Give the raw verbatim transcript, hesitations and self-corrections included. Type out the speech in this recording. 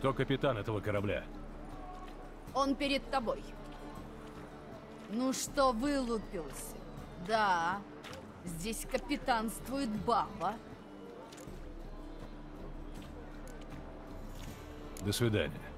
Кто капитан этого корабля? Он перед тобой. Ну что вылупился? Да, здесь капитанствует баба. До свидания.